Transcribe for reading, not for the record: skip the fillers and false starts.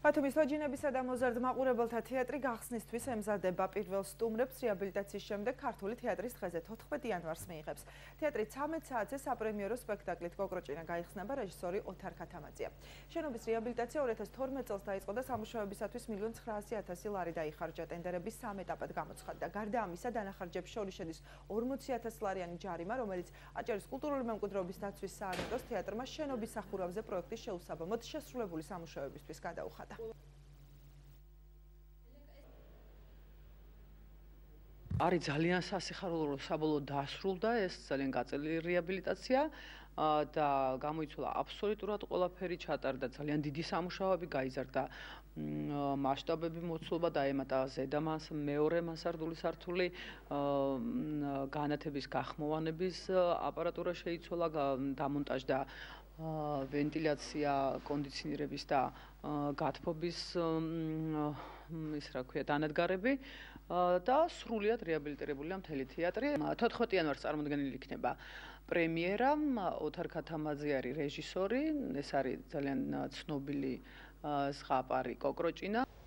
ბათუმის თოჯინებისა და მოზარდ-მაყურებელთა თეატრი გახსნისთვის ემზადება პირველ სტუმრებს რეაბილიტაციის შემდეგ ქართული თეატრის დღეზე 14 იანვარს მიიღებს. თეატრი 13 საათზე საპრემიერო სპექტაკლით კოკროჭინა გაიხსნება რეჟისორი ოთარ ქათამაძია. შენობის რეაბილიტაცია 2012 წელს დაიწყო და სამუშაოებისათვის 1,900,000 ლარი დაიხარჯა. ტენდერები 3 ეტაპად გამოცხადდა. გარდა ამისა, დანახარჯებს შორის შედის 40,000 ლარიანი ჯარიმა, რომელიც აჭარის კულტურული მემკვიდრეობის დაცვის სააგენტოს თეატრმა შენობის სახურავზე პროექტის შეუსაბამოდ შესრულებული სამუშაოებისთვის გადაუხადა. არის ძალიან სასიხარულო, საბოლოოდ დასრულდა ეს ძალიან გაწელი რეაბილიტაცია და გამოიცვალა აბსოლუტურად ყველაფერი, ჩატარდა ძალიან დიდი სამუშაოები, გაიზარდა მასშტაბები, მოცულობა დაემატა ზედამას მეორე მასარდული სართული, განათების გახმოვანების აპარატურა შეიცვალა, დამონტაჟდა ვენტილაცია, კონდიციონირების და გათბობის დანადგარები და სრულიად რეაბილიტირებულია მთელი თეატრი. 14 იანვარს წარმოდგენილი იქნება პრემიერა. ოთარ ქათამაძე არის რეჟისორი, ეს არის ძალიან ცნობილი ზღაპარი კოკროჭინა.